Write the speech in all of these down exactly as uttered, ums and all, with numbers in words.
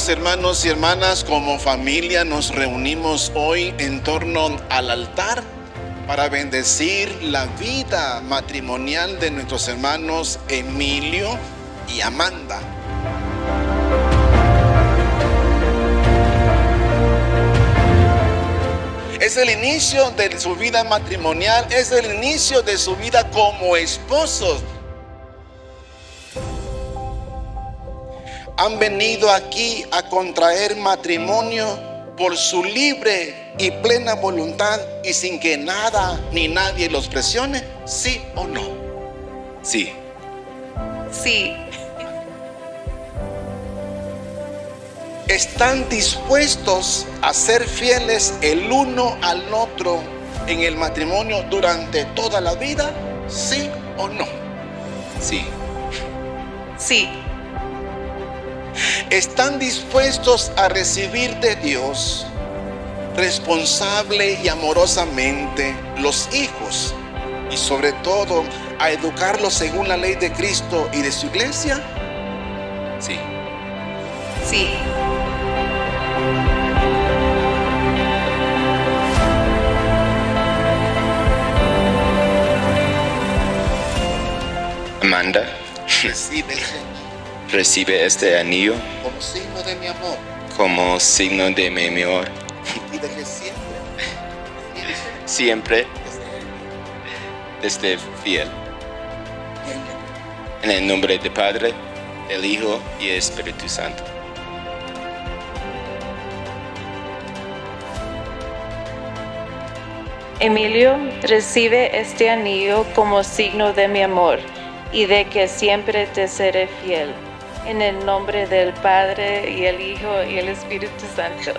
Amados hermanos y hermanas, como familia nos reunimos hoy en torno al altar para bendecir la vida matrimonial de nuestros hermanos Emilio y Amanda. Es el inicio de su vida matrimonial, es el inicio de su vida como esposos. Han venido aquí a contraer matrimonio por su libre y plena voluntad y sin que nada ni nadie los presione, ¿sí o no? Sí. Sí. ¿Están dispuestos a ser fieles el uno al otro en el matrimonio durante toda la vida? ¿Sí o no? Sí. Sí. ¿Están dispuestos a recibir de Dios responsable y amorosamente los hijos y sobre todo a educarlos según la ley de Cristo y de su iglesia? Sí. Sí. Amanda, Recibe recibe este anillo como signo de mi amor como signo de mi amor. y de que siempre Siempre desde fiel. En el nombre del Padre, del Hijo y del Espíritu Santo. Emilio, recibe este anillo como signo de mi amor y de que siempre te seré fiel. En el nombre del Padre y el Hijo y el Espíritu Santo.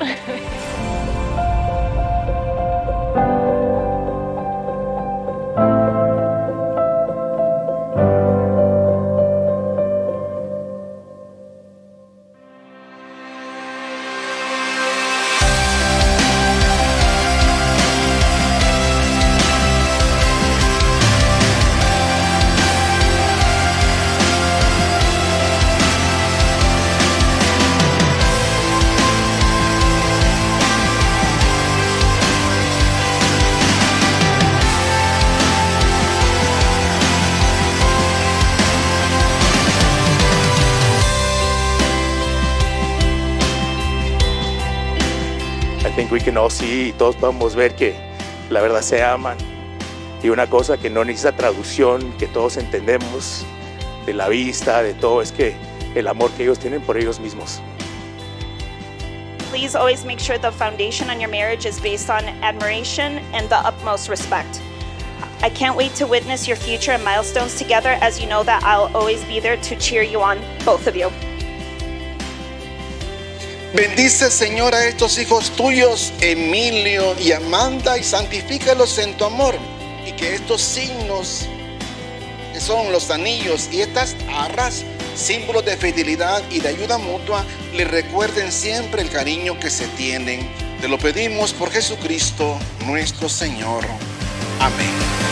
I think we can all see, y todos podemos ver que la verdad se aman. Y una cosa que no necesita traducción, que todos entendemos de la vista, de todo, es que el amor que ellos tienen por ellos mismos. Please always make sure the foundation on your marriage is based on admiration and the utmost respect. I can't wait to witness your future and milestones together, as you know that I'll always be there to cheer you on, both of you. Bendice, Señor, a estos hijos tuyos, Emilio y Amanda, y santifícalos en tu amor. Y que estos signos, que son los anillos y estas arras, símbolos de fidelidad y de ayuda mutua, les recuerden siempre el cariño que se tienen. Te lo pedimos por Jesucristo, nuestro Señor. Amén.